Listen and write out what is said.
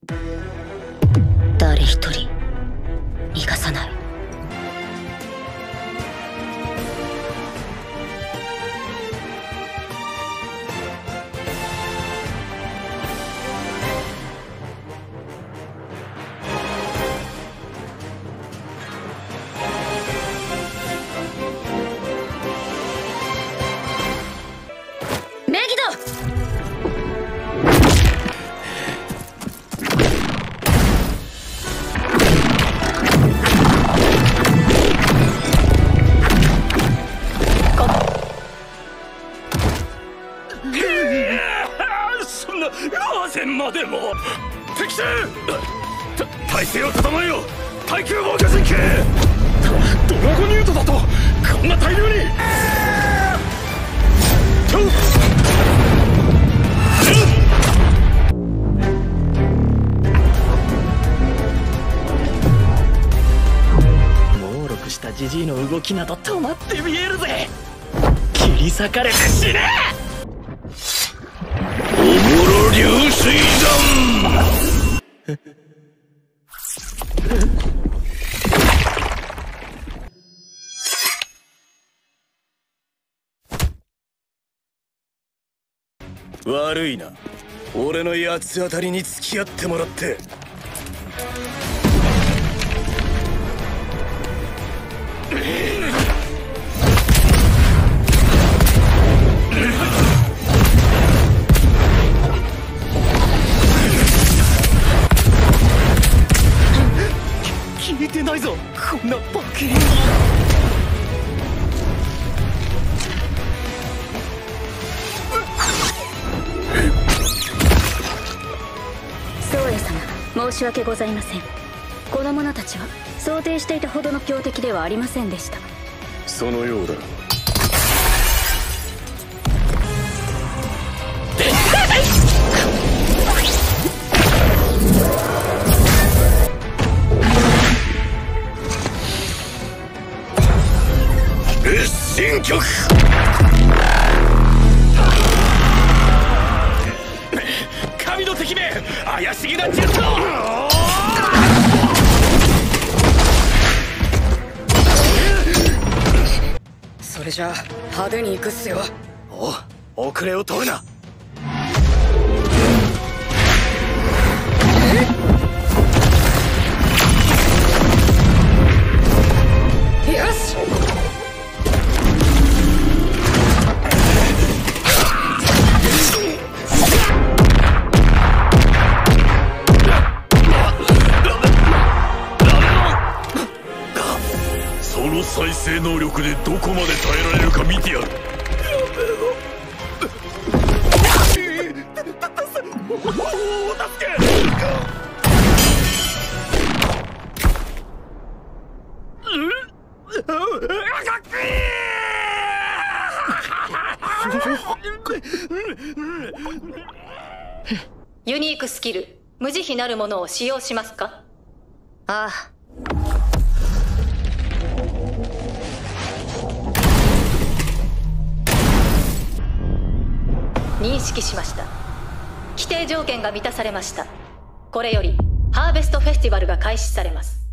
誰一人逃がさない。メギド！ そんなローゼンまでも敵襲！体勢を整えよ！対空防御陣形！ドラゴニュートだとこんな大量に！猛録したジジイの動きなど止まって見えるぜ！切り裂かれて死ね！おもろ流水弾！悪いな、俺の八つ当たりに付き合ってもらって。聞いてないぞ、こんなバケン。 宗谷様、申し訳ございません。この者たちは想定していたほどの強敵ではありませんでした。 そのようだ。一神曲！神の敵め、怪しげな術を！ それじゃあ派手に行くっすよ。 お、遅れを取るな。 よし！ その再生能力でどこまで耐えられるか見てやる。 ユニークスキル、無慈悲なるものを使用しますか？ ああ。 認識しました。規定条件が満たされました。これよりハーベストフェスティバルが開始されます。